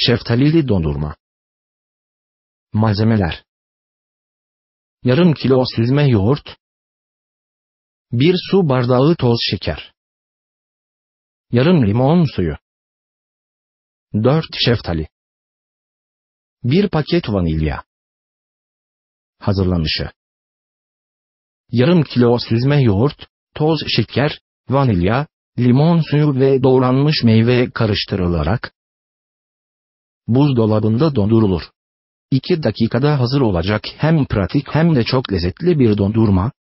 şeftalili dondurma. Malzemeler: yarım kilo süzme yoğurt, 1 su bardağı toz şeker, yarım limon suyu, 4 şeftali, 1 paket vanilya. Hazırlanışı: yarım kilo süzme yoğurt, toz şeker, vanilya, limon suyu ve doğranmış meyve karıştırılarak buzdolabında dondurulur. 2 dakikada hazır olacak hem pratik hem de çok lezzetli bir dondurma,